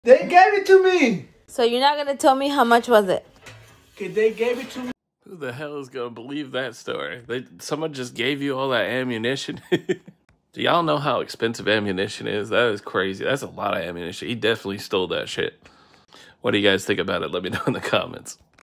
They gave it to me. So you're not gonna tell me how much was it? Okay, they gave it to me. Who the hell is gonna believe that story? Someone just gave you all that ammunition? Do y'all know how expensive ammunition is? That is crazy. That's a lot of ammunition. He definitely stole that shit. What do you guys think about it? Let me know in the comments.